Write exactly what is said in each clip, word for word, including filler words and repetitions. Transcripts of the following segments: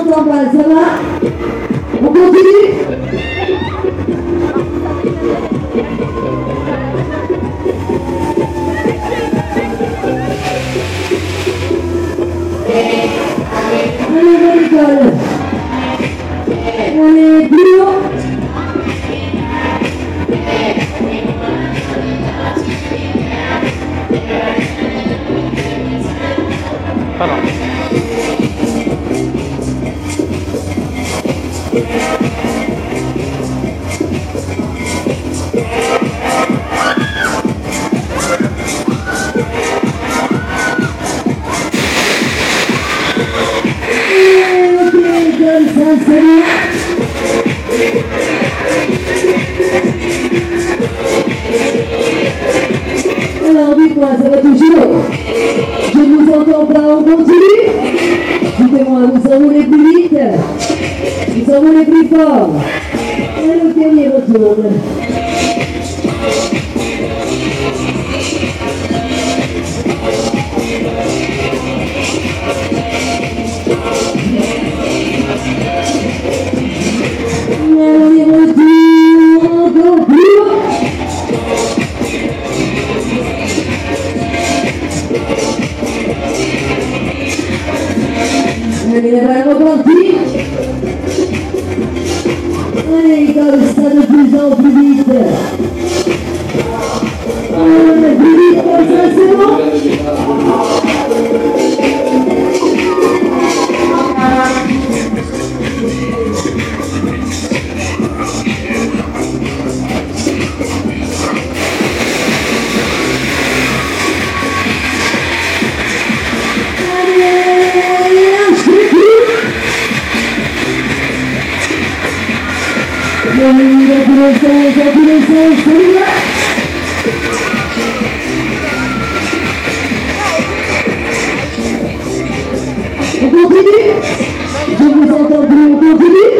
s'entend pas, ça va? On continue? Allez, bonne école. Allez, plus haut. Pardon. Alors dites-moi, ça va toujours? Je ne vous entends pas, on continue? Dites-moi, vous en voulez plus vite? Vous en voulez plus fort? Et le dernier retourne. Alors les retours encore plus haut. Allez, on va repartir. Allez, comme ça de plus en plus vite. Allez, plus vite comme ça, c'est bon? On continue? Je vous entends plus, on continue?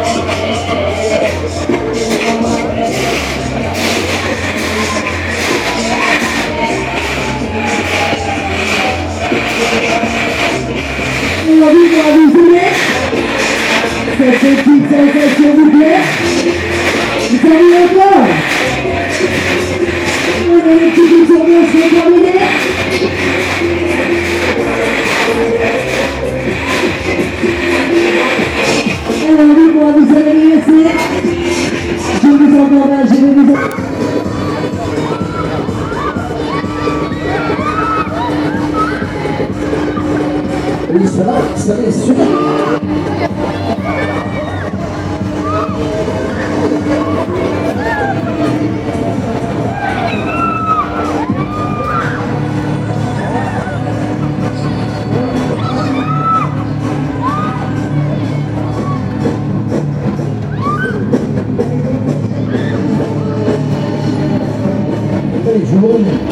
On a vu qu'on vous aimez? Cette petite sensation vous plaît? Vous savez encore? On a les petits tournois, c'est terminé? Alors dites-moi, vous allez me laisser? Je vous entends mal, je vais vous entendre. Oui, ça va, ça va, super. Allez, je vous remets.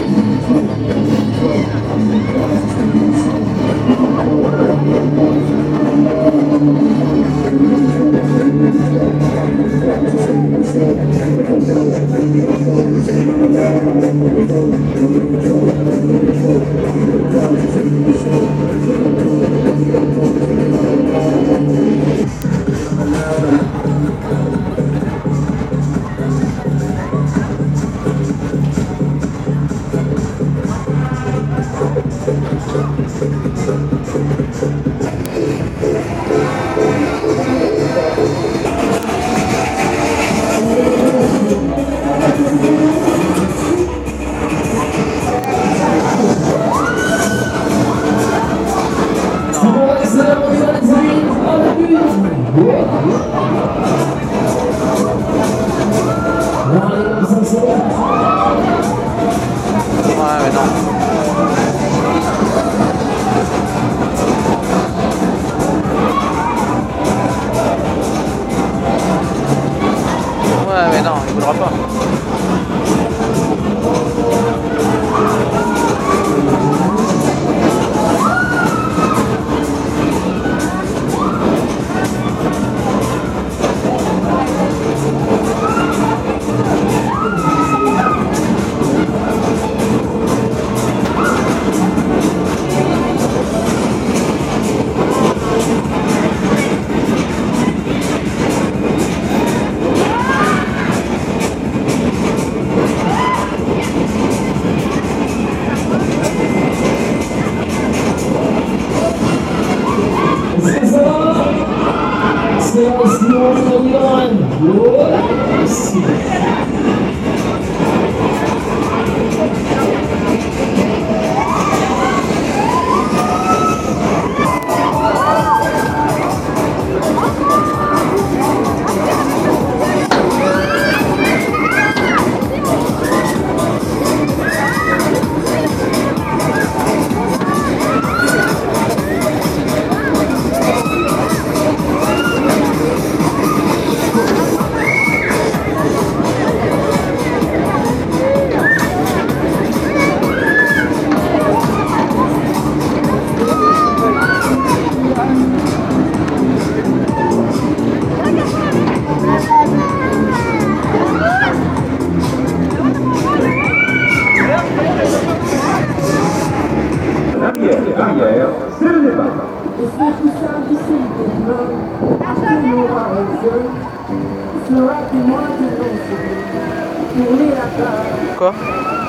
carrière, c'est le départ. Quoi?